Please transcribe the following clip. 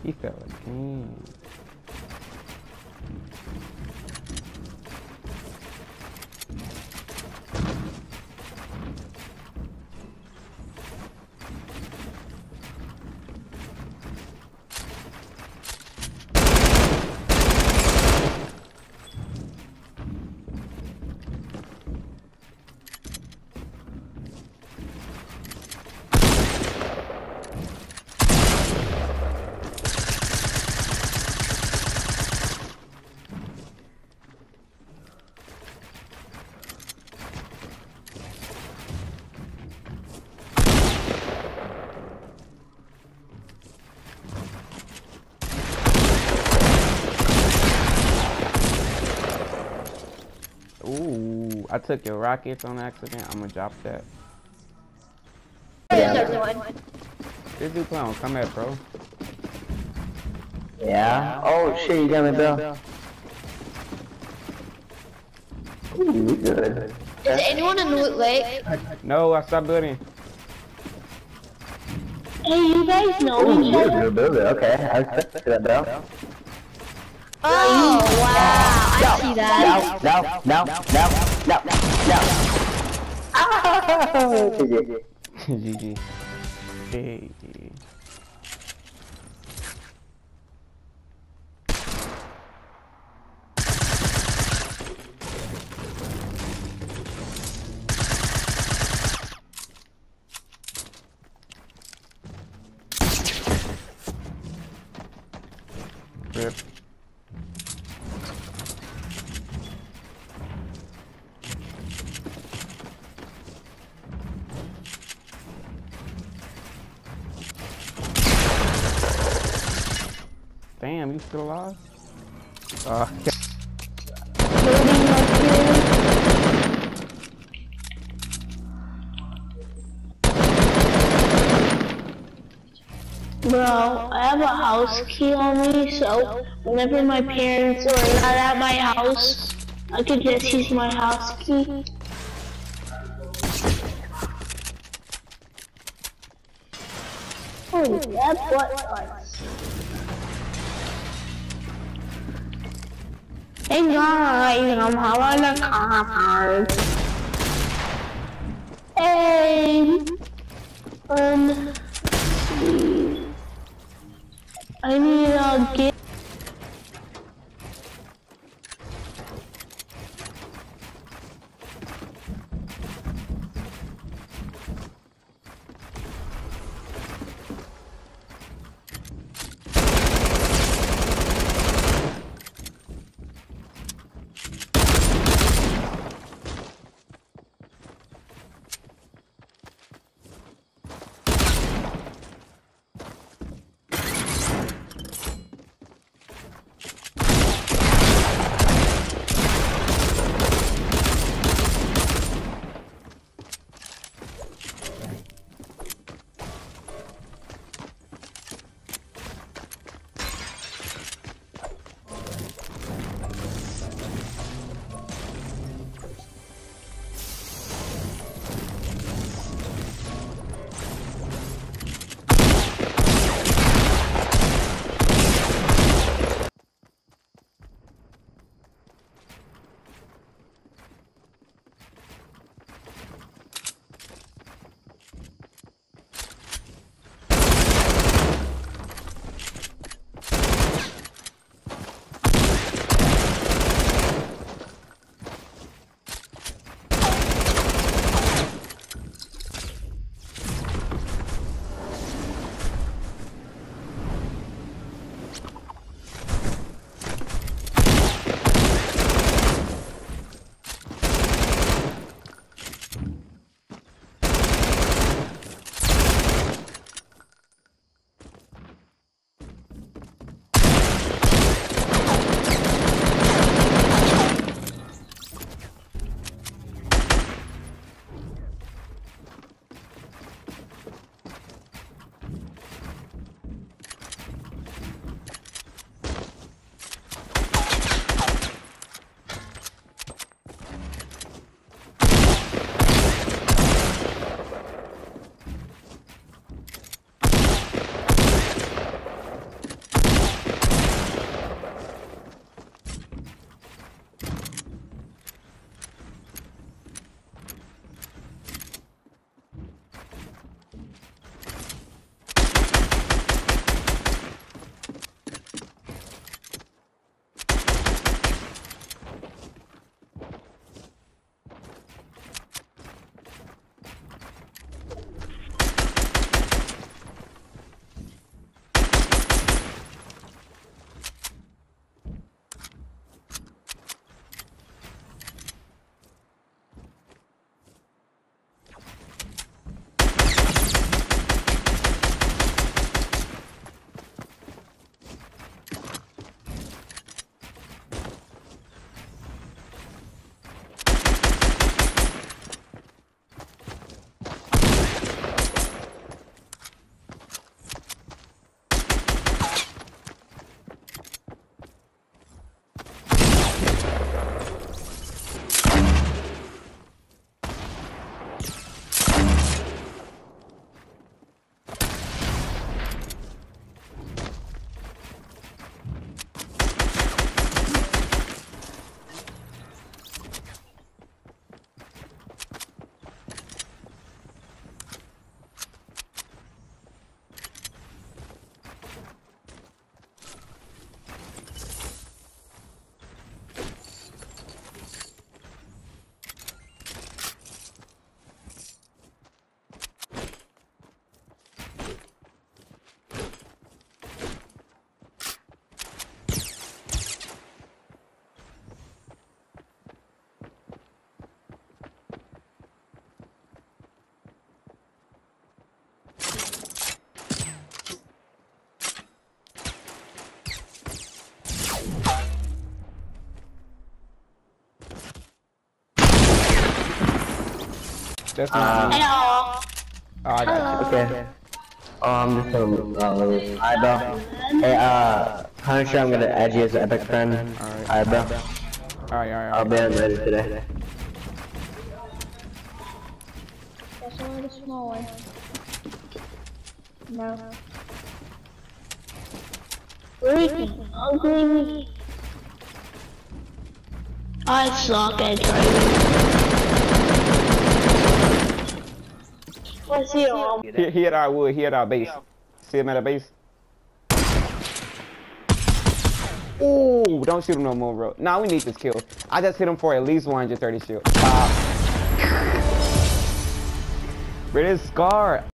He fell again. Ooh, I took your rockets on accident. I'm gonna drop that. This dude playing on combat, bro. Yeah. Oh shit, you got me, Bill. Ooh, good. Is anyone in Loot Lake? No, I stopped building. Hey, you guys know each Ooh, other? you're a builder. Okay, I expected that, Bill. Oh, wow. I see that. No. Ah! GG. Hey. Rip. Damn, you still alive? Bro, I have a house key on me, so whenever my parents are not at my house, I could just use my house key. Holy, that butt sucks. Hey guys, I'm having a card. Hey! I need a gift. That's not me. Hello. Oh, I got you. Okay. Oh, I'm just gonna leave. Alright, bro. Hey, Punisher, I'm gonna add you as an epic friend. Alright, bro. Alright. I'll be on later today. That's only the small one. No. Freaking ugly. I suck at driving. What's he on? He hit our wood. He hit our base. See him at our base? Ooh, don't shoot him no more, bro. Nah, we need this kill. I just hit him for at least 130 shield. Bro, this Scar.